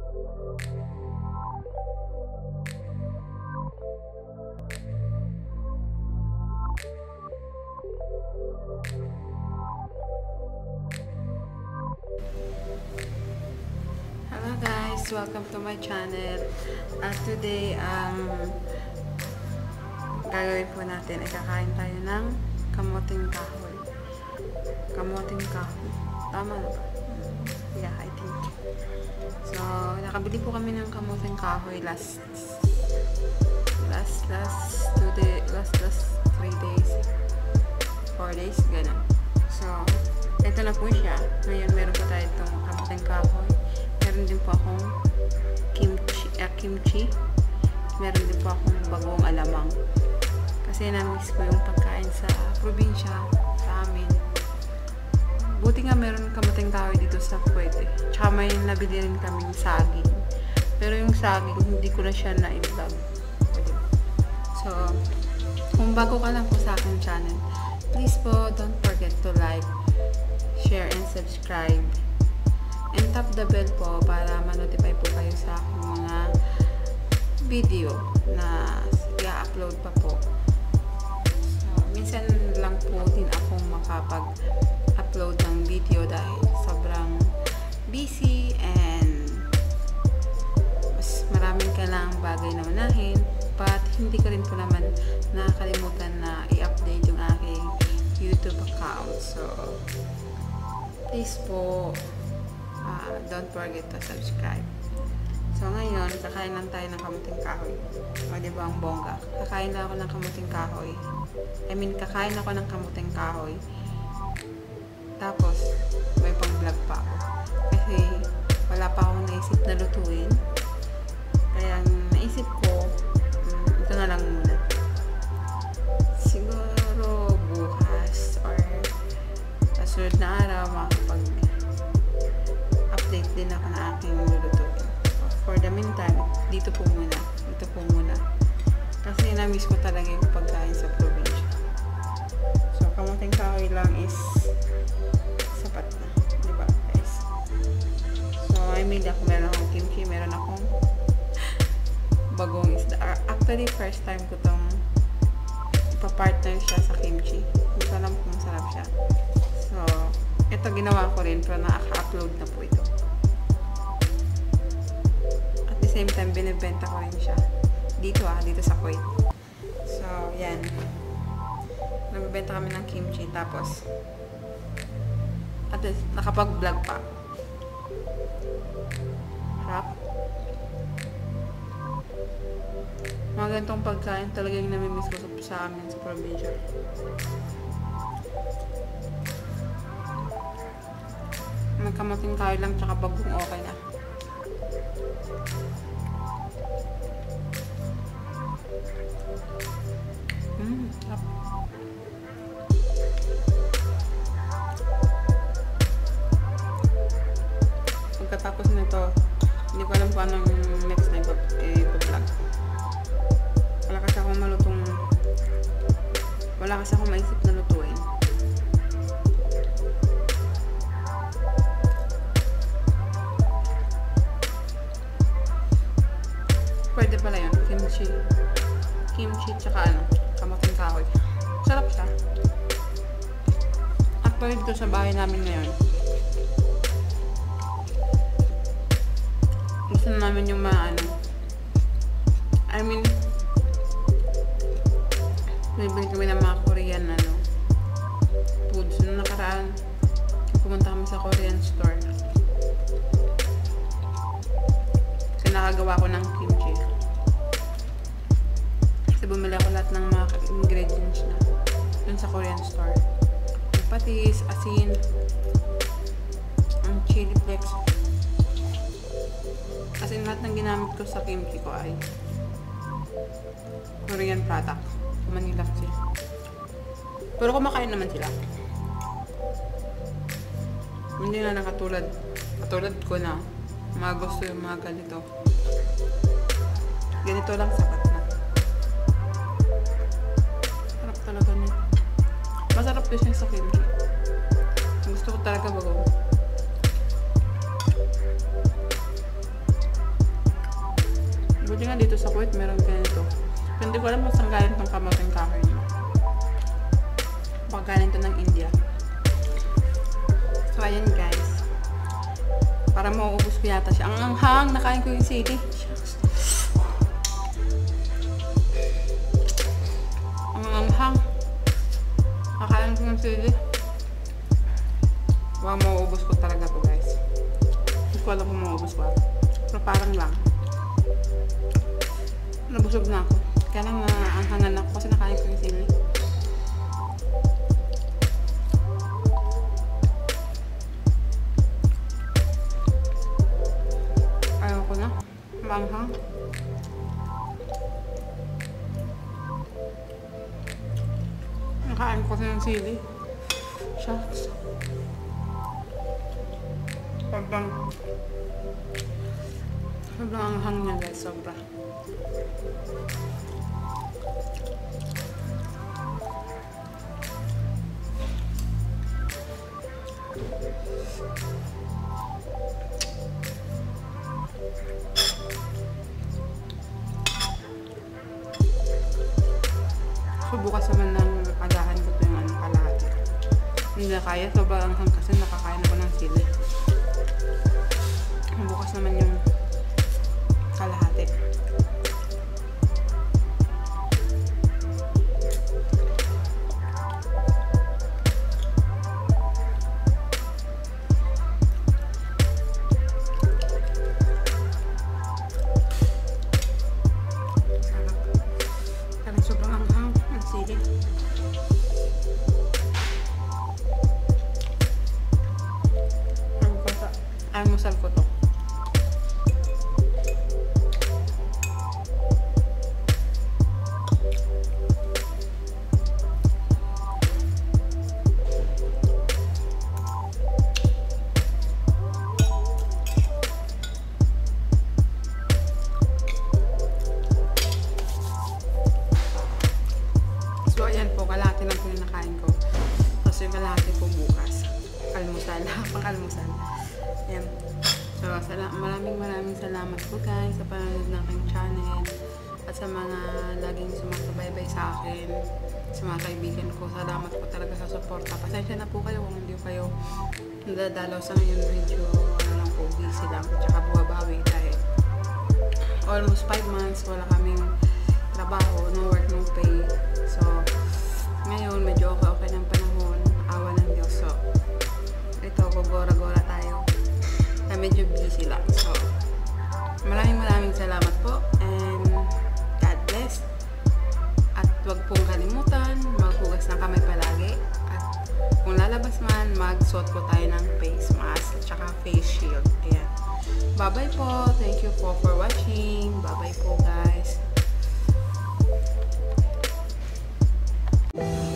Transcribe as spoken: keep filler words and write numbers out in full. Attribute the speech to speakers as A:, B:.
A: Hello guys, welcome to my channel. At uh, today, um, gagawin po natin ay kakain tayo ng kamuting kahoy. Kamuting kahoy. Tama na ba? Yeah, I think. So, nakabili po kami ng kamuting kahoy last last last two day, last last three days, four days, ganun. So, ito na po siya. Ngayon, meron po tayo itong kamuting kahoy. Meron din po akong kimchi, uh, kimchi. Meron din po akong bagoong alamang. Kasi na-miss ko yung pagkain sa probinsya, sa amin. Buti nga meron kamuting kahoy dito sa Kuwait eh. Tsaka may nabili rin kaming saging. Pero yung saging, hindi ko na siya na-i-vlog. So, kung bago ka lang po sa aking channel, please po, don't forget to like, share, and subscribe. And tap the bell po para ma-notify po kayo sa aking mga video na i-upload pa po. So, minsan lang po din ako makapag-upload ng video dahil sobrang busy and mas maraming kailangang bagay na unahin. But hindi ko rin po naman nakakalimutan na i-update yung aking YouTube account. So, please po, Uh, don't forget to subscribe. So ngayon, kakain lang tayo ng kamuting kahoy. O diba ang bongga? Kakain lang ako ng kamuting kahoy. I mean, kakain ako ng kamuting kahoy. Tapos, may pang-vlog pa ako. Kasi wala pa akong naisip na lutuin. Kaya naisip ko, um, ito na lang muna. Siguro bukas or sa sunod na araw, makapag update din ako na aking lulutuin. For the meantime, dito po muna. Dito po muna. Kasi na-miss ko talaga yung pagkain sa probinsya. So, kamuting kahoy lang is sapat na. Diba, guys? So, I made ako. Meron akong kimchi. Meron akong bagong isda. Actually, first time ko itong ipapartner siya sa kimchi. Hindi ko alam kung masarap siya. So, ito ginawa ko rin pero nakaka-upload na po ito. At the same time, binibenta ko rin siya. Dito ah, dito sa Kuwait. So, yan. Nagbibenta kami ng kimchi. Tapos, at least, nakapag-vlog pa. Harap. Mga ganitong pagkain talaga yung namimiss ko sa amin sa probinsya. May kamuting kahoy lang tsaka bagong okay na. Mmm, sarap. Pagkatapos nito, hindi ko alam kung anong next na i-vlog. Wala kasi akong malutong, wala kasi akong maisip na lutuin. Pwede pala yun, kimchi. Kimchi tsaka ano, kamuting kahoy. Sarap siya. Actually dito sa bahay namin ngayon, gusto na namin yung mga ano, I mean, bibili kami ng mga Korean ano, foods. Nung nakaraan, pumunta kami sa Korean store. Kasi nakagawa ko ng kimchi. Kasi bumili ako lahat ng mga ingredients na dun sa Korean store. Yung patis, asin, ang chili flakes. Kasi lahat ng ginamit ko sa kimchi ko ay Korean product. Manila kasi. Pero kumakain naman sila. Hindi na nakatulad. Katulad ko na mga gusto yung mga ganito. Ganito lang sapat na. Sarap talaga nito. Masarap din siya sa kimchi. Gusto ko talaga bago. Buti nga dito sa Kuwait meron ganito. Hindi ko alam kung saan galing itong kamoting kahoy niya. Baka galing ito ng India. So ayan guys. Para mauubos ko yata siya. Ang anghang, nakain ko yung sili. Ang anghang. Nakain ko yung sili. Wow, mauubos ko talaga to guys. Hindi ko alam kung mauubos ko. Pero parang lang. Nabusog na ako. Kaya lang uh, ang hangan ako kasi nakain ko yung sili. Ayaw ko na. Manghang. Nakain ko kasi yung sili. Shucks. Sobrang sobrang anghang niya guys. Sobra. So bukas naman ng agahan ko ito yung ano, kalahati. Hindi na kaya. Sobrang anghang kasi nakakain ako ng sili. Bukas naman yung kalahati. Sarap. Sobrang anghang ang sili. Almusal ko to. So ayan po, kalahati lang po yung nakain ko. Tapos yung kalahati po bukas. Almusal, pang-almusal. Ayan. So sala maraming maraming salamat po guys sa panonood ng aking channel. At sa mga laging sumasubaybay sa akin, sa mga kaibigan ko. Salamat po talaga sa suporta. Pasensya na po kayo kung hindi kayo nadadalaw sa ngayon video. Ano lang po, busy lang. Tsaka buwabawi dahil almost five months wala kaming trabaho, no work, no pay. So, ngayon medyo okay-okay ng panahon. Awa ng Diyos. So, ito, gogora-gora tayo. Na medyo busy lang. So, maraming maraming salamat po. And God bless. At huwag pong kalimutan, maghugas ng kamay palagi. At kung lalabas man, magsuot po tayo ng face mask at saka face shield. Ayan. Bye-bye po. Thank you po for watching. Bye-bye po guys.